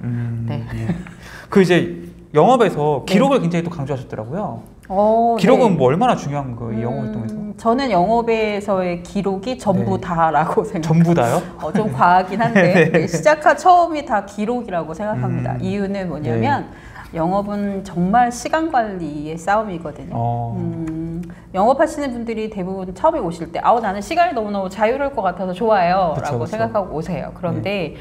네. 그 이제 영업에서 기록을 굉장히 또 강조하셨더라고요. 기록은 뭐 얼마나 중요한 거예요, 이 영업 활동에서? 저는 영업에서의 기록이 전부 다라고 생각합니다. 전부 다요? 좀 과하긴 한데 시작한 처음이 다 기록이라고 생각합니다. 이유는 뭐냐면 영업은 정말 시간 관리의 싸움이거든요. 영업하시는 분들이 대부분 처음에 오실 때 나는 시간이 너무너무 자유로울 것 같아서 좋아요 라고 생각하고 오세요. 그런데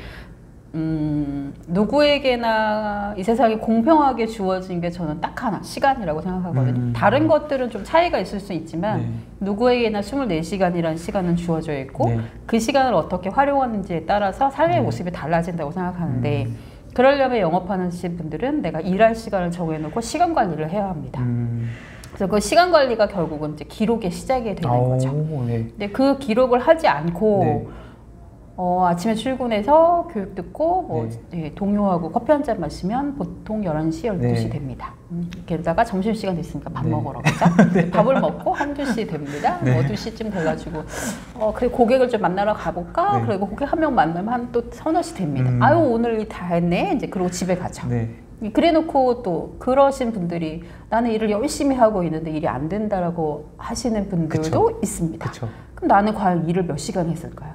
누구에게나 이 세상에 공평하게 주어진 게 저는 딱 하나, 시간이라고 생각하거든요. 다른 것들은 좀 차이가 있을 수 있지만 누구에게나 24시간이라는 시간은 주어져 있고 그 시간을 어떻게 활용하는지에 따라서 삶의 모습이 달라진다고 생각하는데 그러려면 영업하는 분들은 내가 일할 시간을 정해놓고 시간 관리를 해야 합니다. 그래서 그 시간 관리가 결국은 이제 기록의 시작이 되는 거죠. 근데 그 기록을 하지 않고 아침에 출근해서 교육 듣고 동료하고 커피 한 잔 마시면 보통 11시, 12시 됩니다. 게다가 점심시간 됐으니까 밥 먹으러 가자. 밥을 먹고 1, 2시 됩니다. 2시쯤 돼가지고 그래 고객을 좀 만나러 가볼까? 그리고 고객 한 명 만나면 한 또 서너 시 됩니다. 아유 오늘 일 다 했네. 이제 그러고 집에 가죠. 그래 놓고 또 그러신 분들이 나는 일을 열심히 하고 있는데 일이 안 된다라고 하시는 분들도 있습니다. 그럼 나는 과연 일을 몇 시간 했을까요?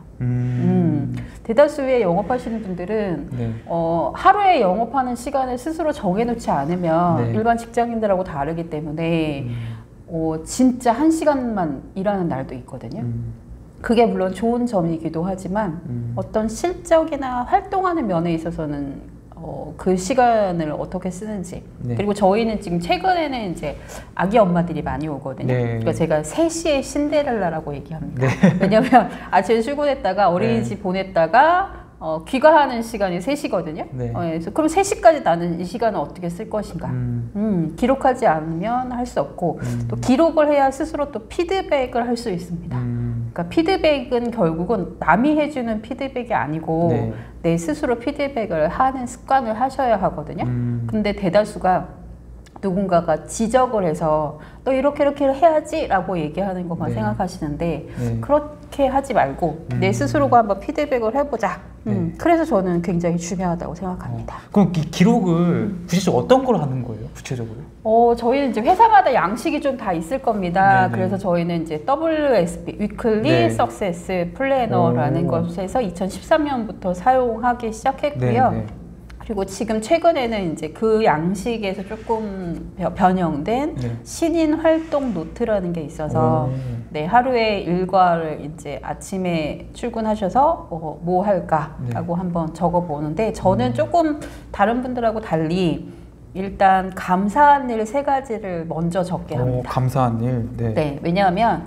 대다수의 영업하시는 분들은 하루에 영업하는 시간을 스스로 정해놓지 않으면 일반 직장인들하고 다르기 때문에 진짜 1시간만 일하는 날도 있거든요. 그게 물론 좋은 점이기도 하지만 어떤 실적이나 활동하는 면에 있어서는 그 시간을 어떻게 쓰는지 그리고 저희는 지금 최근에는 이제 아기 엄마들이 많이 오거든요. 그러니까 제가 3시에 신데렐라라고 얘기합니다. 왜냐면 아침에 출근했다가 어린이집 보냈다가 귀가하는 시간이 3시거든요. 그래서 그럼 3시까지 나는 이 시간을 어떻게 쓸 것인가? 기록하지 않으면 할 수 없고 또 기록을 해야 스스로 또 피드백을 할 수 있습니다. 그러니까 피드백은 결국은 남이 해주는 피드백이 아니고 내 스스로 피드백을 하는 습관을 하셔야 하거든요. 근데 대다수가 누군가가 지적을 해서 너 이렇게 해야지 라고 얘기하는 것만 생각하시는데 그렇게 하지 말고 내 스스로가 한번 피드백을 해보자. 그래서 저는 굉장히 중요하다고 생각합니다. 그럼 이 기록을 구체적으로 어떤 걸 하는 거예요? 구체적으로? 저희는 이제 회사마다 양식이 좀 다 있을 겁니다. 그래서 저희는 이제 WSP, 위클리 석세스 플래너라는 것에서 2013년부터 사용하기 시작했고요. 그리고 지금 최근에는 이제 그 양식에서 조금 변형된 신인 활동 노트라는 게 있어서 하루에 일과를 이제 아침에 출근하셔서 뭐 할까라고 한번 적어보는데 저는 조금 다른 분들하고 달리 일단 감사한 일 3가지를 먼저 적게 합니다. 감사한 일? 네, 왜냐하면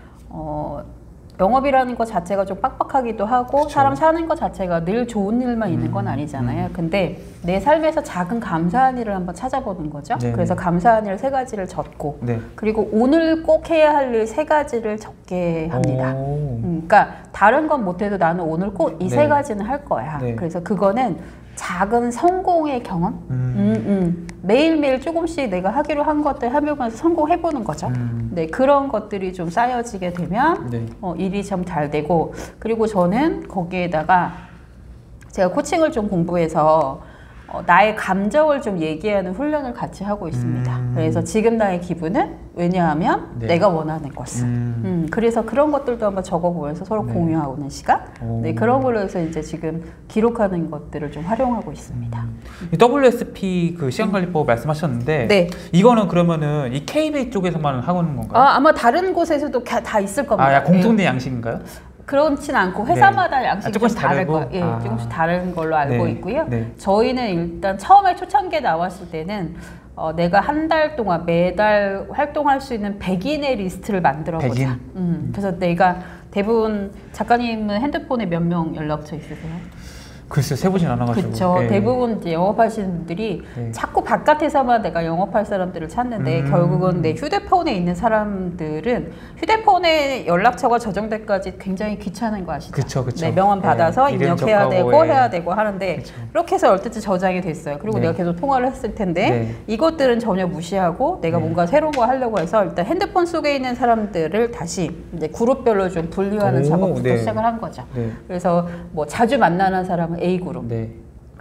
영업이라는 것 자체가 좀 빡빡하기도 하고 사람 사는 것 자체가 늘 좋은 일만 있는 건 아니잖아요. 근데 내 삶에서 작은 감사한 일을 한번 찾아보는 거죠. 그래서 감사한 일 3가지를 적고 그리고 오늘 꼭 해야 할 일 3가지를 적게 합니다. 그러니까 다른 건 못해도 나는 오늘 꼭 이 3가지는 할 거야. 그래서 그거는 작은 성공의 경험? 매일매일 조금씩 내가 하기로 한 것들 해보면서 성공해보는 거죠. 그런 것들이 좀 쌓여지게 되면 일이 좀 잘 되고 그리고 저는 거기에다가 제가 코칭을 좀 공부해서 나의 감정을 좀 얘기하는 훈련을 같이 하고 있습니다. 그래서 지금 나의 기분은 왜냐하면 내가 원하는 것은 그래서 그런 것들도 한번 적어보면서 서로 공유하는 시간 그런 걸로 해서 이제 지금 기록하는 것들을 좀 활용하고 있습니다. WSP 그 시간관리법 말씀하셨는데 이거는 그러면은 이 KB 쪽에서만 하는 건가요? 아마 다른 곳에서도 다 있을 겁니다. 공통된 양식인가요? 그렇진 않고 회사마다 양식이 조금씩 다를 거예요. 조금씩 다른 걸로 알고 있고요. 저희는 일단 처음에 초창기에 나왔을 때는 내가 한 달 동안 매달 활동할 수 있는 100인의 리스트를 만들어보자. 그래서 내가 대부분 작가님은 핸드폰에 몇 명 연락처 있으세요? 글쎄요, 세보진 않아가지고. 그렇죠. 대부분 이제 영업하시는 분들이 자꾸 바깥에서만 내가 영업할 사람들을 찾는데 결국은 내 휴대폰에 있는 사람들은 휴대폰에 연락처가 저장될까지 굉장히 귀찮은 거 아시죠? 그쵸. 명함 받아서 입력해야 되고 해야 되고 하는데 그렇게 해서 얼뜻 저장이 됐어요. 그리고 내가 계속 통화를 했을 텐데 이것들은 전혀 무시하고 내가 뭔가 새로운 거 하려고 해서 일단 핸드폰 속에 있는 사람들을 다시 이제 그룹별로 좀 분류하는 작업부터 시작을 한 거죠. 그래서 뭐 자주 만나는 사람은 A 그룹,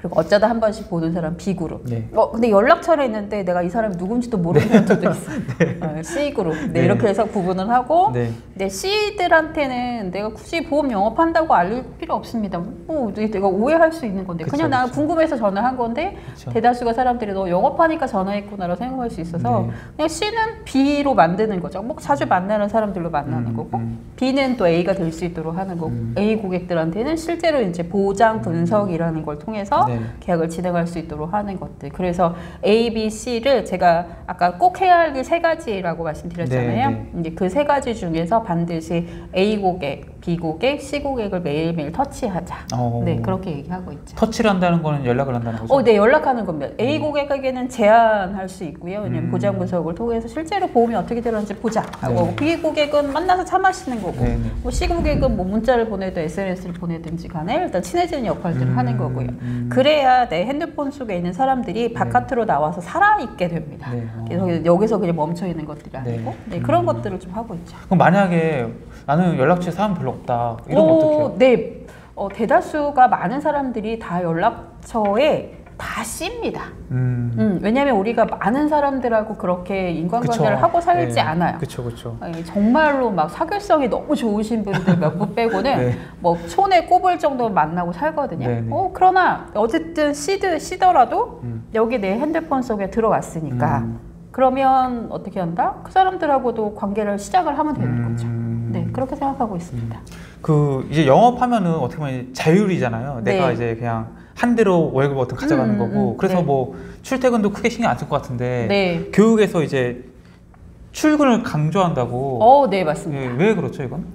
그리고 어쩌다 한 번씩 보는 사람 B그룹. 근데 연락처를 있는데 내가 이 사람이 누군지도 모르는 사람들도 있어. C그룹. 이렇게 해서 구분을 하고 근데 C들한테는 내가 굳이 보험 영업한다고 알릴 필요 없습니다. 내가 오해할 수 있는 건데 그냥 나는 궁금해서 전화한 건데 대다수가 사람들이 너 영업하니까 전화했구나라고 생각할 수 있어서 그냥 C는 B로 만드는 거죠. 뭐 자주 만나는 사람들로 만나는 거고 B는 또 A가 될 수 있도록 하는 거고 A 고객들한테는 실제로 이제 보장 분석이라는 걸 통해서 계약을 진행할 수 있도록 하는 것들. 그래서 A, B, C를 제가 아까 꼭 해야 할 게 3가지라고 말씀드렸잖아요. 이제 그 3가지 중에서 반드시 A 고객, B 고객, C 고객을 매일매일 터치하자. 그렇게 얘기하고 있죠. 터치를 한다는 거는 연락을 한다는 거죠? 네, 연락하는 겁니다. A 고객에게는 제한할 수 있고요. 왜냐면 보장 분석을 통해서 실제로 보험이 어떻게 들었는지 보자 하고 B 고객은 만나서 차 마시는 거고 뭐 C 고객은 뭐 문자를 보내든 SNS를 보내든지 간에 일단 친해지는 역할들을 하는 거고요. 그래야 내 핸드폰 속에 있는 사람들이 바깥으로 나와서 살아있게 됩니다. 그래서 여기서 그냥 멈춰 있는 것들이 아니고 그런 것들을 좀 하고 있죠. 그럼 만약에 나는 연락처에 사람 별로 없다 이러면 어떡해요? 네, 대다수가 많은 사람들이 다 연락처에 다 C입니다. 왜냐하면 우리가 많은 사람들하고 그렇게 인간관계를 하고 살지 않아요. 정말로 막 사교성이 너무 좋으신 분들 몇 분 빼고는 뭐 손에 꼽을 정도 만나고 살거든요. 그러나 어쨌든 C더라도 여기 내 핸드폰 속에 들어왔으니까 그러면 어떻게 한다? 그 사람들하고도 관계를 시작을 하면 되는 거죠. 그렇게 생각하고 있습니다. 이제 영업하면은 어떻게 보면 자율이잖아요. 내가 이제 그냥 한 대로 월급 어떻게 가져가는 거고 그래서 뭐 출퇴근도 크게 신경 안 쓸 것 같은데 교육에서 이제 출근을 강조한다고. 네, 맞습니다. 왜 그렇죠, 이건?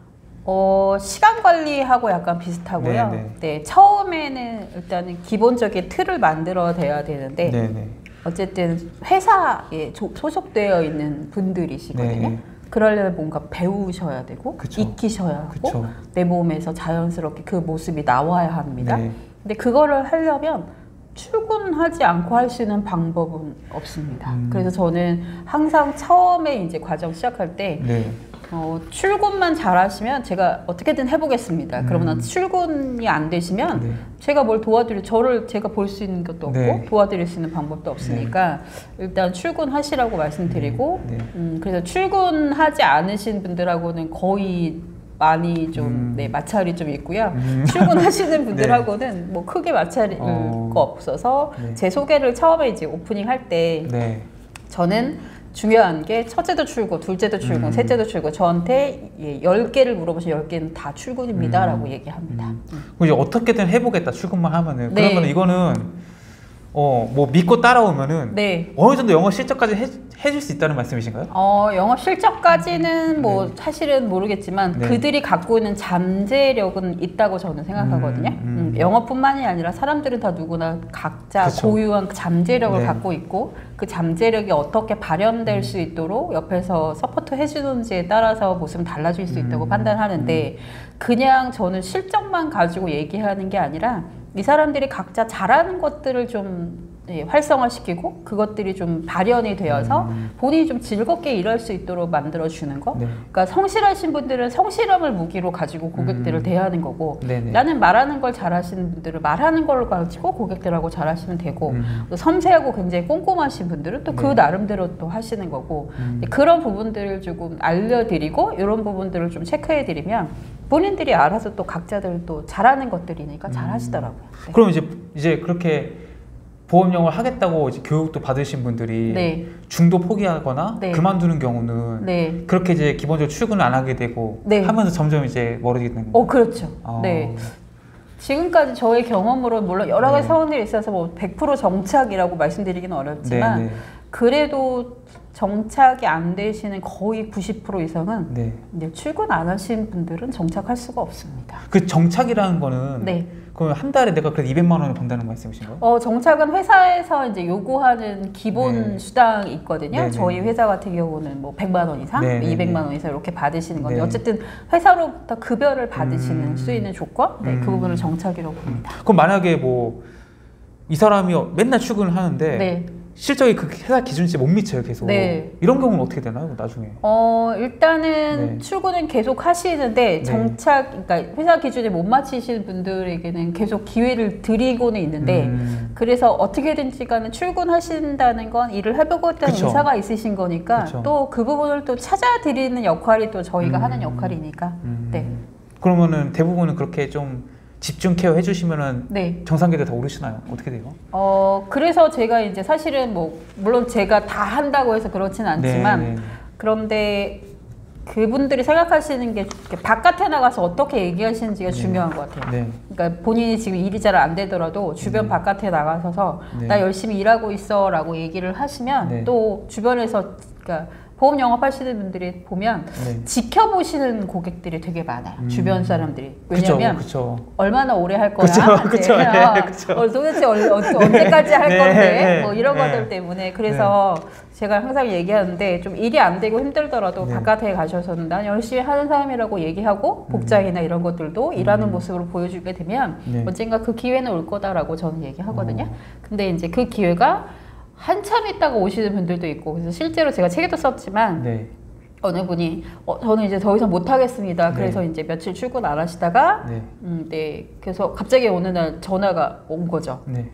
시간 관리하고 약간 비슷하고요. 처음에는 일단은 기본적인 틀을 만들어야 되는데 어쨌든 회사에 소속되어 있는 분들이시거든요. 그러려면 뭔가 배우셔야 되고 익히셔야 하고 내 몸에서 자연스럽게 그 모습이 나와야 합니다. 근데 그거를 하려면 출근하지 않고 할 수 있는 방법은 없습니다. 그래서 저는 항상 처음에 이제 과정 시작할 때 출근만 잘하시면 제가 어떻게든 해보겠습니다. 그러면 출근이 안 되시면 제가 뭘 제가 볼 수 있는 것도 없고 도와드릴 수 있는 방법도 없으니까 일단 출근하시라고 말씀드리고 그래서 출근하지 않으신 분들하고는 거의 많이 좀 마찰이 좀 있고요. 출근하시는 분들하고는 뭐 크게 마찰이 거 없어서 제 소개를 처음에 이제 오프닝 할 때 저는 중요한 게 첫째도 출근, 둘째도 출근, 셋째도 출근. 저한테 10개를 물어보시면 10개는 다 출근입니다 라고 얘기합니다. 그럼 이제 어떻게든 해보겠다 출근만 하면은 그러면 이거는 뭐 믿고 따라오면은 어느 정도 영어 실적까지 해줄 수 있다는 말씀이신가요? 영어 실적까지는 뭐 사실은 모르겠지만 그들이 갖고 있는 잠재력은 있다고 저는 생각하거든요. 영어뿐만이 아니라 사람들은 다 누구나 각자 고유한 잠재력을 갖고 있고 그 잠재력이 어떻게 발현될 수 있도록 옆에서 서포트 해주는지에 따라서 모습은 달라질 수 있다고 판단하는데 그냥 저는 실적만 가지고 얘기하는 게 아니라 이 사람들이 각자 잘하는 것들을 좀 활성화시키고 그것들이 좀 발현이 되어서 본인이 좀 즐겁게 일할 수 있도록 만들어주는 거. 그러니까 성실하신 분들은 성실함을 무기로 가지고 고객들을 대하는 거고 나는 말하는 걸 잘하시는 분들은 말하는 걸 가지고 고객들하고 잘하시면 되고 또 섬세하고 굉장히 꼼꼼하신 분들은 또 그 나름대로 또 하시는 거고 그런 부분들을 조금 알려드리고 이런 부분들을 좀 체크해드리면 본인들이 알아서 또 각자들 또 잘하는 것들이니까 잘 하시더라고요. 그럼 이제 그렇게 보험 영어를 하겠다고 이제 교육도 받으신 분들이 중도 포기하거나 그만두는 경우는 그렇게 이제 기본적으로 출근을 안 하게 되고 하면서 점점 이제 멀어지는 거예요. 그렇죠. 지금까지 저의 경험으로 물론 여러 가지 상황들이 있어서 뭐 100% 정착이라고 말씀드리기는 어렵지만 그래도 정착이 안 되시는 거의 90% 이상은 이제 출근 안 하신 분들은 정착할 수가 없습니다. 그 정착이라는 거는 그럼 한 달에 내가 그래도 200만 원을 번다는 말씀이신가요? 정착은 회사에서 이제 요구하는 기본 수당이 있거든요. 저희 회사 같은 경우는 뭐 100만 원 이상, 200만 원 이상 이렇게 받으시는 건데 어쨌든 회사로부터 급여를 받으시는 수 있는 조건, 그 부분을 정착이라고 봅니다. 그럼 만약에 뭐 이 사람이 맨날 출근을 하는데 실적이 그 회사 기준치에 못 미쳐요, 계속. 네. 이런 경우는 어떻게 되나요, 나중에? 일단은 출근은 계속 하시는데 정착, 그러니까 회사 기준에 못 맞추시는 분들에게는 계속 기회를 드리고는 있는데 그래서 어떻게든지 간에 출근하신다는 건 일을 해보겠다는 의사가 있으신 거니까 또 그 부분을 또 찾아드리는 역할이 또 저희가 하는 역할이니까. 네. 그러면은 대부분은 그렇게 좀 집중 케어 해주시면은 네. 정상계도 다 오르시나요? 어떻게 돼요? 그래서 제가 이제 사실은 뭐 물론 제가 다 한다고 해서 그렇진 않지만 네. 그런데 그분들이 생각하시는 게 바깥에 나가서 어떻게 얘기하시는지가 네. 중요한 것 같아요. 네. 그러니까 본인이 지금 일이 잘 안 되더라도 주변 바깥에 나가서서 네. 나 열심히 일하고 있어 라고 얘기를 하시면 네. 또 주변에서 그러니까 보험 영업하시는 분들이 보면 네. 지켜보시는 고객들이 되게 많아요. 주변 사람들이. 왜냐면 그쵸. 얼마나 오래 할 거야? 그쵸. 네, 도대체 언제까지 할 네, 건데? 뭐 이런 네. 것들 때문에. 그래서 네. 제가 항상 얘기하는데 좀 일이 안 되고 힘들더라도 네. 바깥에 가셔서는 난 열심히 하는 사람이라고 얘기하고 복장이나 이런 것들도 일하는 모습으로 보여주게 되면 네. 언젠가 그 기회는 올 거다라고 저는 얘기하거든요. 근데 이제 그 기회가 한참 있다가 오시는 분들도 있고 그래서 실제로 제가 책에도 썼지만 네. 어느 분이 저는 이제 더 이상 못 하겠습니다. 네. 그래서 이제 며칠 출근 안 하시다가 네. 네. 그래서 갑자기 어느 날 전화가 온 거죠. 네.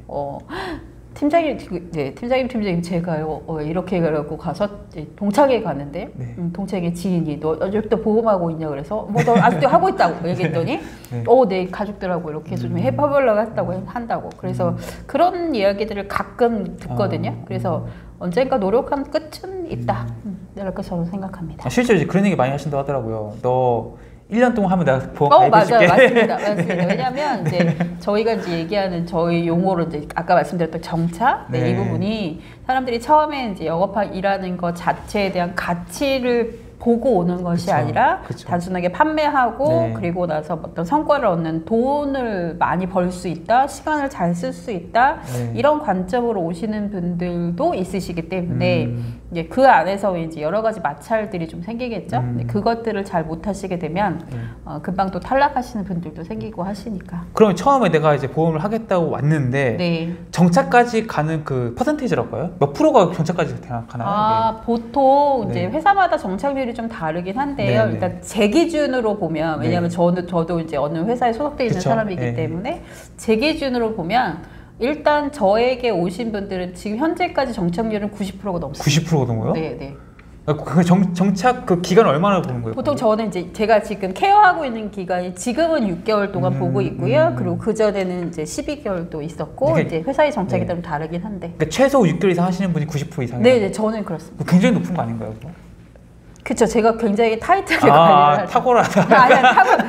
팀장님 제가요 이렇게 해갖고 가서 동창회 가는데 네. 동창회 지인이 너 아직도 보험하고 있냐 그래서 뭐 너 아직도 하고 있다고 얘기했더니 네. 내 가족들하고 이렇게 해서 좀 해보려고 했다고 한다고 그래서 그런 이야기들을 가끔 듣거든요. 그래서 언젠가 노력한 끝은 있다 이렇게 저는 생각합니다. 실제로 이제 그런 얘기 많이 하신다고 하더라고요. 너 1년 동안 하면 내가 보험 가입해줄게. 맞아요. 맞습니다. 왜냐면 이제 네. 저희가 이제 얘기하는 저희 용어로 이제 아까 말씀드렸던 정차 네. 이 부분이 사람들이 처음에 이제 일하는 것 자체에 대한 가치를 보고 오는 것이 그쵸, 아니라 그쵸. 단순하게 판매하고 네. 그리고 나서 어떤 성과를 얻는 돈을 많이 벌 수 있다, 시간을 잘 쓸 수 있다 네. 이런 관점으로 오시는 분들도 있으시기 때문에 이제 그 안에서 이제 여러 가지 마찰들이 좀 생기겠죠. 그것들을 잘 못하시게 되면 금방 또 탈락하시는 분들도 생기고 하시니까. 그럼 처음에 내가 이제 보험을 하겠다고 왔는데 네. 정차까지 가는 그 퍼센테이지랄까요? 몇 프로가 정차까지 가나요? 보통 네. 이제 회사마다 정착률이 좀 다르긴 한데요. 네네. 일단 제 기준으로 보면 왜냐하면 네. 저도 이제 어느 회사에 소속되어 있는 그쵸? 사람이기 네. 때문에 제 기준으로 보면 일단 저에게 오신 분들은 지금 현재까지 정착률은 90%가 넘습니다. 90%가 넘어요? 네. 그 정착 그 기간 얼마나 보는 거예요? 보통 저는 이제 제가 지금 케어하고 있는 기간이 지금은 6개월 동안 보고 있고요. 그리고 그 전에는 이제 12개월도 있었고 이제 회사의 정착에 따라 네. 다르긴 한데. 그러니까 최소 6개월 이상 하시는 분이 90% 이상이에요? 네, 저는 그렇습니다. 굉장히 높은 거 아닌가요? 그쵸, 제가 굉장히 타이트하게 관리를 하죠. 탁월하다. 아니,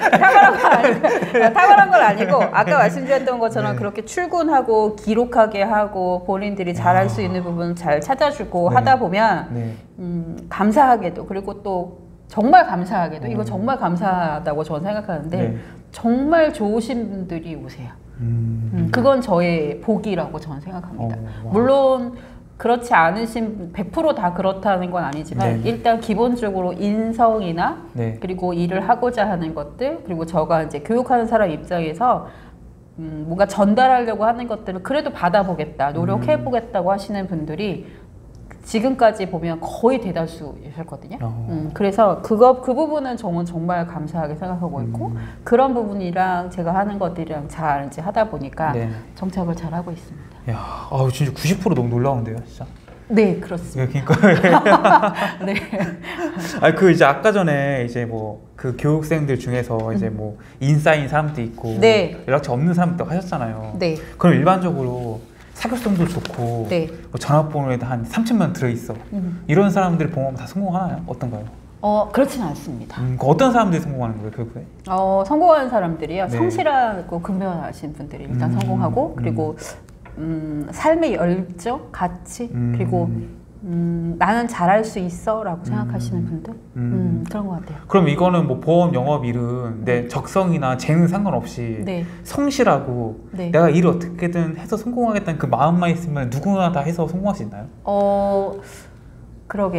탁월한 건 아니고 아까 말씀드렸던 것처럼 네. 그렇게 출근하고 기록하게 하고 본인들이 잘할 수 있는 부분 잘 찾아주고 네. 하다 보면 네. 감사하게도 그리고 또 정말 감사하게도 이거 정말 감사하다고 저는 생각하는데 네. 정말 좋으신 분들이 오세요. 그건 저의 복이라고 저는 생각합니다. 물론 그렇지 않으신 100% 다 그렇다는 건 아니지만 네. 일단 기본적으로 인성이나 네. 그리고 일을 하고자 하는 것들 그리고 저가 이제 교육하는 사람 입장에서 뭔가 전달하려고 하는 것들을 그래도 받아보겠다 노력해보겠다고 하시는 분들이 지금까지 보면 거의 대다수셨거든요. 그래서 그 부분은 저는 정말 감사하게 생각하고 있고 그런 부분이랑 제가 하는 것들이랑 잘 이제 하다 보니까 네. 정착을 잘 하고 있습니다. 야, 진짜 90% 너무 놀라운데요, 진짜. 네, 그렇습니다. 그러니까 네. 그 이제 아까 전에 이제 뭐 그 교육생들 중에서 이제 뭐 인싸인 사람도 있고 네. 연락처 없는 사람도 하셨잖아요. 네. 그럼 일반적으로 사교성도 좋고 네. 뭐 전화번호에도 한 3,000명 들어있어. 이런 사람들이 보험 다 성공하나요? 어떤가요? 그렇지는 않습니다. 어떤 사람들이 성공하는 거예요, 교육에? 성공하는 사람들이요. 네. 성실하고 근면하신 분들이 일단 성공하고 그리고 삶의 열정, 가치 그리고 나는 잘할 수 있어 라고 생각하시는 분들 그런 것 같아요. 그럼 이거는 뭐 보험 영업일은 내 적성이나 재능 상관없이 네. 성실하고 네. 내가 일을 어떻게든 해서 성공하겠다는 그 마음만 있으면 누구나 다 해서 성공할 수 있나요? 그러게요.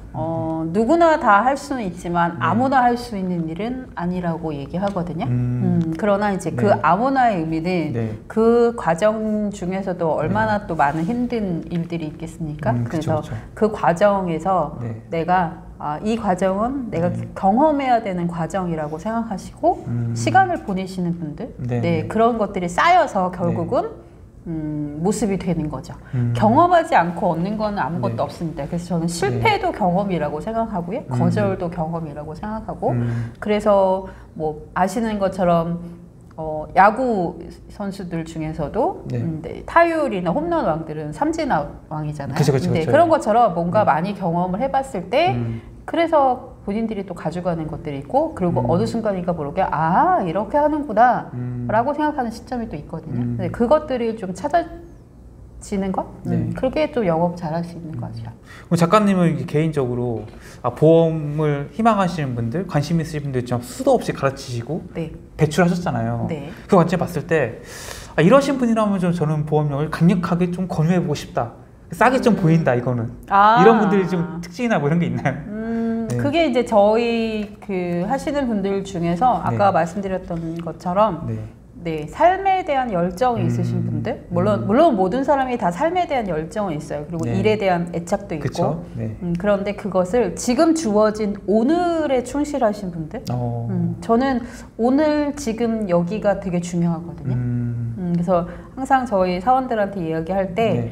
누구나 다 할 수는 있지만 아무나 할 수 있는 일은 아니라고 얘기하거든요. 그러나 이제 그 아무나의 의미는 그 과정 중에서도 얼마나 또 많은 힘든 일들이 있겠습니까? 그래서 그쵸. 그 과정에서 내가 이 과정은 내가 경험해야 되는 과정이라고 생각하시고 시간을 보내시는 분들 그런 것들이 쌓여서 결국은 모습이 되는 거죠. 경험하지 않고 얻는 건 아무것도 없습니다. 그래서 저는 실패도 경험이라고 생각하고요. 거절도 경험이라고 생각하고 그래서 뭐 아시는 것처럼 야구 선수들 중에서도 타율이나 홈런 왕들은 삼진 왕이잖아요. 그쵸. 그런 것처럼 뭔가 많이 경험을 해봤을 때 그래서 본인들이 또 가져가는 것들이 있고 그리고 어느 순간인가 모르게 이렇게 하는구나 라고 생각하는 시점이 또 있거든요. 그것들이 좀 찾아지는 것? 그렇게 또 영업 잘할 수 있는 거죠. 그럼 작가님은 개인적으로 보험을 희망하시는 분들, 관심 있으신 분들 좀 수도 없이 가르치시고 배출하셨잖아요. 그 관점에 봤을 때 이러신 분이라면 좀 저는 보험료를 강력하게 좀 권유해보고 싶다. 싸게 좀 보인다 이거는. 이런 분들이 좀 특징이나 뭐 이런 게 있나요? 그게 이제 저희 그 하시는 분들 중에서 아까 말씀드렸던 것처럼 삶에 대한 열정이 있으신 분들 물론 모든 사람이 다 삶에 대한 열정은 있어요. 그리고 일에 대한 애착도 있고 그런데 그것을 지금 주어진 오늘에 충실하신 분들 저는 오늘 지금 여기가 되게 중요하거든요. 그래서 항상 저희 사원들한테 이야기할 때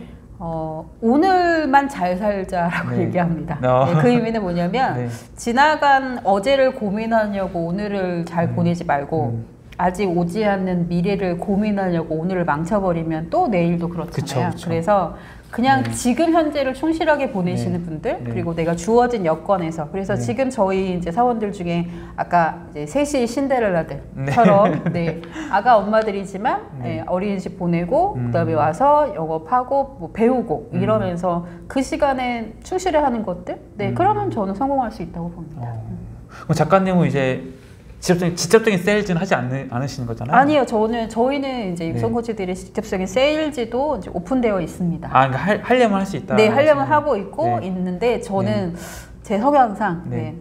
오늘만 잘 살자라고 얘기합니다. 그 의미는 뭐냐면 지나간 어제를 고민하려고 오늘을 잘 보내지 말고 아직 오지 않는 미래를 고민하려고 오늘을 망쳐버리면 또 내일도 그렇잖아요. 그쵸. 그래서 그냥 지금 현재를 충실하게 보내시는 분들 그리고 내가 주어진 여건에서 그래서 지금 저희 이제 사원들 중에 아까 이제 셋이 신데렐라들처럼 아가 엄마들이지만 어린이집 보내고 그다음에 와서 영업하고 뭐 배우고 이러면서 그 시간에 충실해하는 것들 그러면 저는 성공할 수 있다고 봅니다. 그럼 작가님은 이제 직접적인 세일즈는 하지 않으시는 거잖아요? 아니요, 저희는 이제 육성 코치들의 직접적인 세일즈도 이제 오픈되어 있습니다. 그러니까 하려면 할 수 있다. 하려면 하고 있고 있는데 저는 제 성향상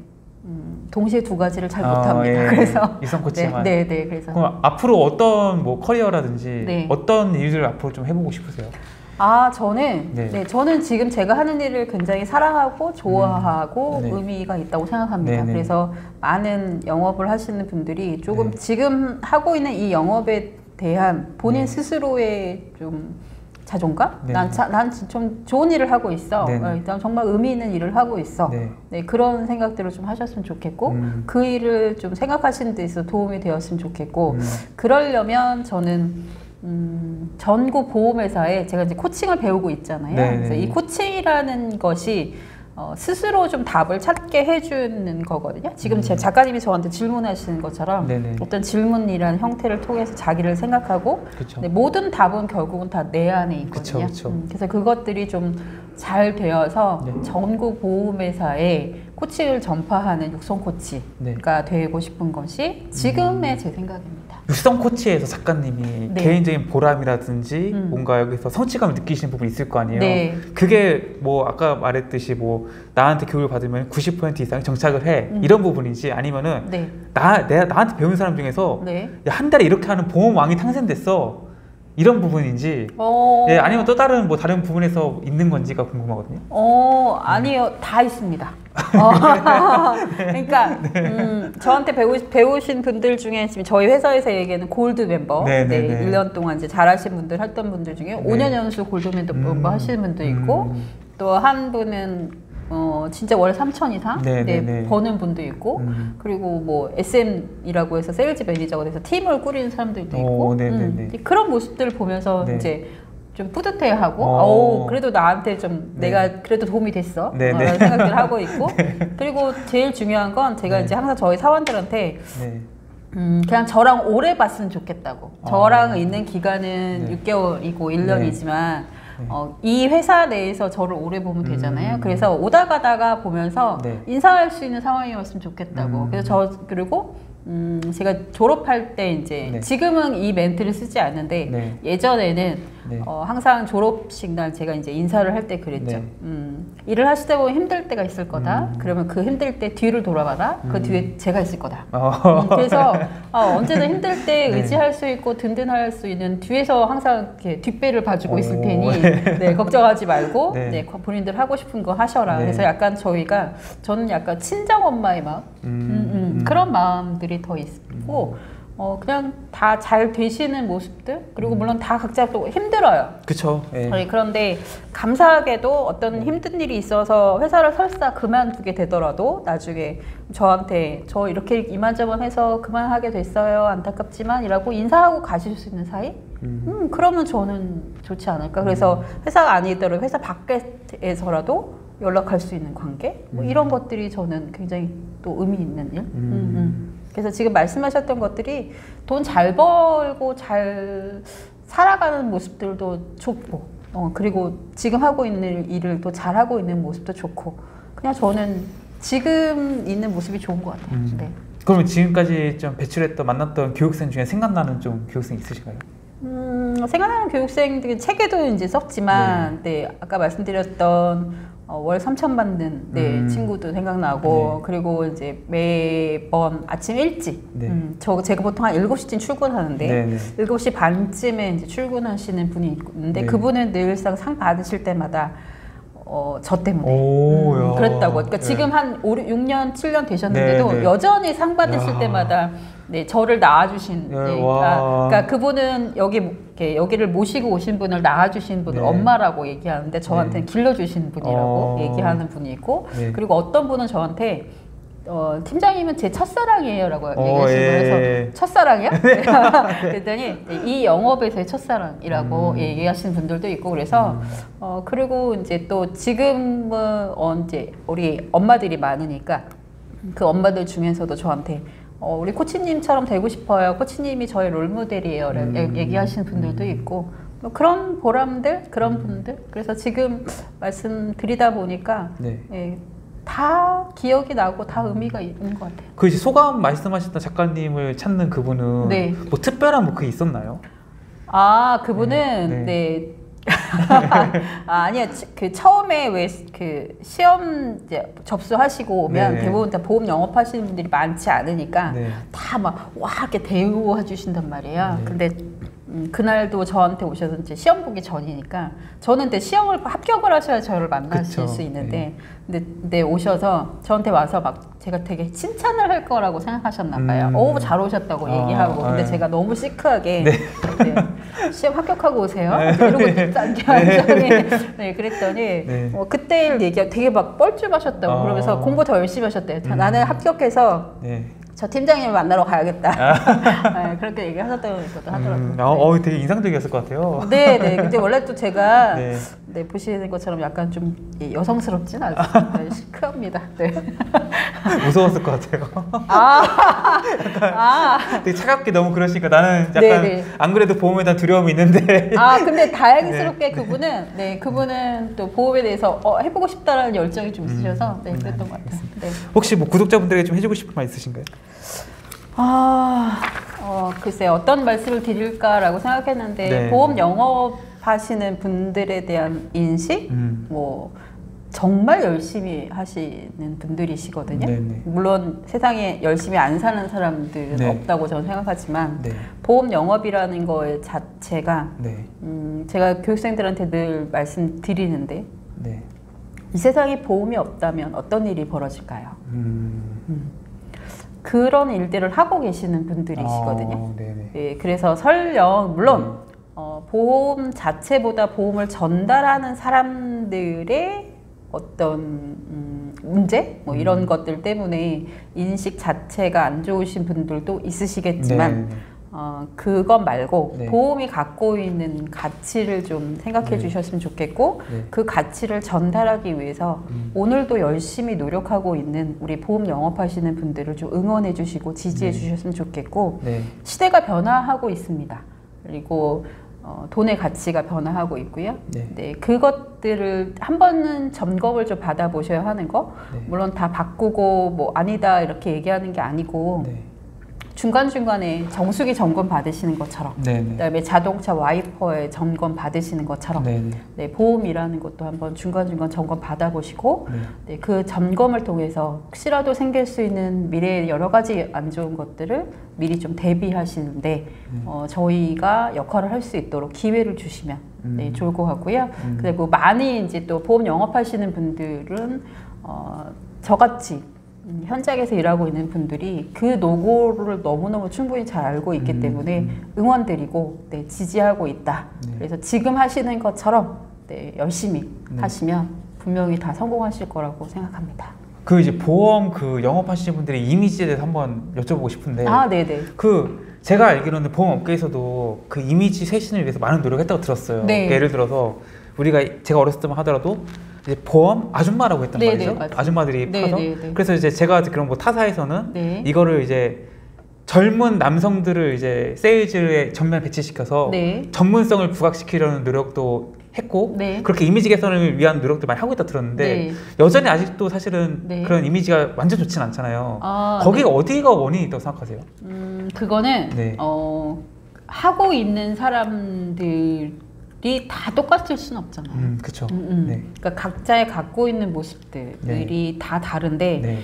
동시에 두 가지를 잘 못합니다. 그래서 육성 코치만. 그래서 그럼 앞으로 어떤 뭐 커리어라든지 어떤 일들을 앞으로 좀 해보고 싶으세요? 저는 지금 제가 하는 일을 굉장히 사랑하고 좋아하고 의미가 있다고 생각합니다. 그래서 많은 영업을 하시는 분들이 조금 지금 하고 있는 이 영업에 대한 본인 스스로의 좀 자존감? 난 좀 좋은 일을 하고 있어. 일단 정말 의미 있는 일을 하고 있어. 그런 생각들을 좀 하셨으면 좋겠고 그 일을 좀 생각하시는 데 있어서 도움이 되었으면 좋겠고 그러려면 저는 전국 보험회사에 제가 이제 코칭을 배우고 있잖아요. 그래서 이 코칭이라는 것이 스스로 좀 답을 찾게 해주는 거거든요. 지금 제 작가님이 저한테 질문하시는 것처럼 어떤 질문이라는 형태를 통해서 자기를 생각하고 모든 답은 결국은 다 내 안에 있거든요. 그래서 그것들이 좀 잘 되어서 전국 보험회사에 코칭을 전파하는 육성 코치가 되고 싶은 것이 지금의 제 생각입니다. 육성 코치에서 작가님이 개인적인 보람이라든지 뭔가 여기서 성취감을 느끼시는 부분이 있을 거 아니에요. 그게 뭐 아까 말했듯이 뭐 나한테 교육을 받으면 90% 이상이 정착을 해 이런 부분이지 아니면은 내가 나한테 배운 사람 중에서 야, 한 달에 이렇게 하는 보험왕이 탄생됐어 이런 부분인지 아니면 또 다른 뭐 다른 부분에서 있는 건지가 궁금하거든요. 아니요, 다 있습니다. 그러니까 저한테 배우신 분들 중에 지금 저희 회사에서 얘기하는 골드 멤버 1년 동안 이제 잘하신 분들 했던 분들 중에 5년 연수 골드 멤버 하시는 분도 있고 또 한 분은 진짜 월 3천 이상 버는 분도 있고 그리고 뭐 SM이라고 해서 세일즈 매니저가 돼서 팀을 꾸리는 사람들도 있고 그런 모습들을 보면서 이제 좀 뿌듯해하고 그래도 나한테 좀 내가 그래도 도움이 됐어 라는 생각들을 하고 있고 그리고 제일 중요한 건 제가 이제 항상 저희 사원들한테 그냥 저랑 오래 봤으면 좋겠다고 저랑 있는 기간은 6개월이고 1년이지만 이 회사 내에서 저를 오래 보면 되잖아요. 그래서 오다 가다가 보면서 인사할 수 있는 상황이었으면 좋겠다고. 그래서 그리고 제가 졸업할 때 이제 지금은 이 멘트를 쓰지 않는데 예전에는 네. 항상 졸업식 날 제가 이제 인사를 할 때 그랬죠. 일을 하시다 보면 힘들 때가 있을 거다. 그러면 그 힘들 때 뒤를 돌아봐라. 그 뒤에 제가 있을 거다. 그래서 언제나 힘들 때 네. 의지할 수 있고 든든할 수 있는 뒤에서 항상 이렇게 뒷배를 봐주고 있을 테니 네, 걱정하지 말고 네. 네, 본인들 하고 싶은 거 하셔라. 네. 그래서 약간 저는 약간 친정 엄마의 마음, 그런 마음들이 더 있고. 그냥 다 잘 되시는 모습들 그리고 물론 다 각자 또 힘들어요. 그렇죠. 예. 그런데 감사하게도 어떤 힘든 일이 있어서 회사를 설사 그만두게 되더라도 나중에 저한테 저 이렇게 이만저만 해서 그만하게 됐어요. 안타깝지만 이라고 인사하고 가실 수 있는 사이? 그러면 저는 좋지 않을까. 그래서 회사가 아니더라도 회사 밖에서라도 연락할 수 있는 관계? 뭐 이런 것들이 저는 굉장히 또 의미 있는 일? 그래서 지금 말씀하셨던 것들이 돈 잘 벌고 잘 살아가는 모습들도 좋고 그리고 지금 하고 있는 일을 또 잘하고 있는 모습도 좋고 그냥 저는 지금 있는 모습이 좋은 것 같아요. 네. 그러면 지금까지 좀 배출했던 만났던 교육생 중에 생각나는 좀 교육생 있으신가요? 생각나는 교육생들은 책에도 이제 썼지만 네, 아까 말씀드렸던 월 3,000 받는 네, 친구도 생각나고 그리고 이제 매번 아침 일찍 제가 보통 한 7시쯤 출근하는데 7시 반쯤에 이제 출근하시는 분이 있는데 그분은 늘상 상 받으실 때마다 저 때문에 그랬다고. 그러니까 지금 한 6년, 7년 되셨는데도 여전히 상 받으실 때마다 네, 저를 낳아주신 그러니까 그분은 여기를 모시고 오신 분을 낳아주신 분을 엄마라고 얘기하는데 저한테는 길러주신 분이라고 얘기하는 분이 있고 그리고 어떤 분은 저한테 팀장님은 제 첫사랑이에요 라고 얘기하시고 그래서 첫사랑이야? 그랬더니 이 영업에서의 첫사랑이라고 얘기하시는 분들도 있고 그래서 그리고 이제 또 지금은 이제 우리 엄마들이 많으니까 그 엄마들 중에서도 저한테 우리 코치님처럼 되고 싶어요. 코치님이 저의 롤모델이에요. 얘기하시는 분들도 있고 그런 보람들, 그런 분들. 그래서 지금 말씀드리다 보니까 다 기억이 나고 다 의미가 있는 것 같아요. 그 소감 말씀하셨던 작가님을 찾는 그분은 뭐 특별한 그 있었나요? 그분은 아니요. 그 처음에 왜 그 시험 이제 접수하시고 오면 대부분 다 보험 영업하시는 분들이 많지 않으니까 다 막 와 이렇게 대우해 주신단 말이에요. 근데 그날도 저한테 오셔서 이제 시험 보기 전이니까 저는 근데 시험을 합격을 하셔야 저를 만나실 수 있는데 근데 오셔서 저한테 와서 막 제가 되게 칭찬을 할 거라고 생각하셨나 봐요. 오, 잘 오셨다고 얘기하고 근데 제가 너무 시크하게 시험 합격하고 오세요. 이러고 짠게 그랬더니 그때 일 얘기하고 되게 막 뻘쭘하셨다고 그러면서 공부 더 열심히 하셨대요. 나는 합격해서 저 팀장님을 만나러 가야겠다. 그렇게 얘기하셨다고 하더라고요. 되게 인상적이었을 것 같아요. 네. 근데 원래 또 제가 보시는 것처럼 약간 좀 여성스럽진 않습니다. 시크합니다. 무서웠을 것 같아요. 되게 차갑게 너무 그러시니까 나는 약간 안 그래도 보험에 대한 두려움이 있는데. 근데 다행스럽게 그분은 또 보험에 대해서 해보고 싶다라는 열정이 좀 있으셔서 그랬던 것 같아요. 혹시 뭐 구독자분들에게 좀 해주고 싶은 말 있으신가요? 글쎄 어떤 말씀을 드릴까라고 생각했는데 보험 영업하시는 분들에 대한 인식, 뭐 정말 열심히 하시는 분들이시거든요. 물론 세상에 열심히 안 사는 사람들은 없다고 저는 생각하지만 보험 영업이라는 거 자체가 제가 교육생들한테 늘 말씀드리는데 이 세상에 보험이 없다면 어떤 일이 벌어질까요? 그런 일들을 하고 계시는 분들이시거든요. 그래서 설령 물론 보험 자체보다 보험을 전달하는 사람들의 어떤 문제? 뭐 이런 것들 때문에 인식 자체가 안 좋으신 분들도 있으시겠지만 그것 말고 보험이 갖고 있는 가치를 좀 생각해 주셨으면 좋겠고 그 가치를 전달하기 위해서 오늘도 열심히 노력하고 있는 우리 보험 영업하시는 분들을 좀 응원해 주시고 지지해 주셨으면 좋겠고 시대가 변화하고 있습니다. 그리고 돈의 가치가 변화하고 있고요. 그것들을 한 번은 점검을 좀 받아보셔야 하는 거. 물론 다 바꾸고 뭐 아니다 이렇게 얘기하는 게 아니고 중간중간에 정수기 점검 받으시는 것처럼, 네네. 그다음에 자동차 와이퍼에 점검 받으시는 것처럼, 네, 보험이라는 것도 한번 중간중간 점검 받아보시고, 네, 그 점검을 통해서 혹시라도 생길 수 있는 미래의 여러 가지 안 좋은 것들을 미리 좀 대비하시는데 저희가 역할을 할 수 있도록 기회를 주시면 네, 좋을 것 같고요. 그리고 많이 이제 또 보험 영업하시는 분들은 저같이 현장에서 일하고 있는 분들이 그 노고를 너무너무 충분히 잘 알고 있기 때문에 응원드리고 네, 지지하고 있다. 그래서 지금 하시는 것처럼 네, 열심히 하시면 분명히 다 성공하실 거라고 생각합니다. 그 이제 보험 그 영업하시는 분들의 이미지에 대해서 한번 여쭤보고 싶은데, 네네. 제가 알기로는 보험 업계에서도 그 이미지 쇄신을 위해서 많은 노력했다고 들었어요. 네. 예를 들어서 제가 어렸을 때만 하더라도 이제 보험 아줌마라고 했단 말이죠. 맞아요. 아줌마들이 파서. 그래서 이제 제가 그런 뭐 타사에서는 이거를 이제 젊은 남성들을 이제 세일즈에 전면 배치시켜서 전문성을 부각시키려는 노력도 했고 그렇게 이미지 개선을 위한 노력도 많이 하고 있다 들었는데 여전히 아직도 사실은 그런 이미지가 완전 좋진 않잖아요. 거기가 어디가 원인이 있다고 생각하세요? 그거는 하고 있는 사람들이 다 똑같을 수는 없잖아요. 그렇죠. 그러니까 각자의 갖고 있는 모습들이 다 다른데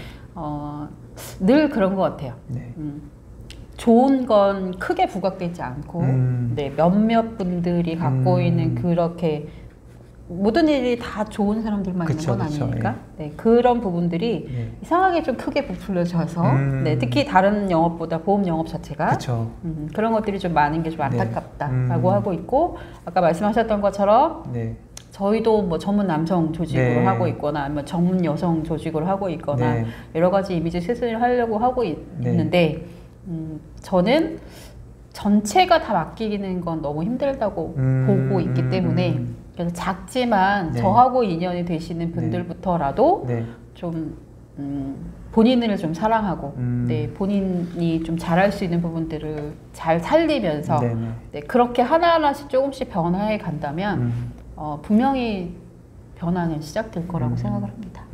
늘 그런 것 같아요. 좋은 건 크게 부각되지 않고 몇몇 분들이 갖고 있는 그렇게 모든 일이 다 좋은 사람들만 있는 건 아니니까 그런 부분들이 이상하게 좀 크게 부풀려져서 특히 다른 영업보다 보험 영업 자체가 그런 것들이 좀 많은 게 좀 안타깝다라고 하고 있고, 아까 말씀하셨던 것처럼 저희도 뭐 전문 남성 조직으로 하고 있거나 아니면 전문 여성 조직으로 하고 있거나 여러 가지 이미지 쇄신을 하려고 하고 있는데 저는 전체가 다 맡기는 건 너무 힘들다고 보고 있기 때문에 그래서 작지만 저하고 인연이 되시는 분들부터라도 좀 본인을 좀 사랑하고 본인이 좀 잘할 수 있는 부분들을 잘 살리면서 그렇게 하나하나씩 조금씩 변화해 간다면 분명히 변화는 시작될 거라고 생각을 합니다.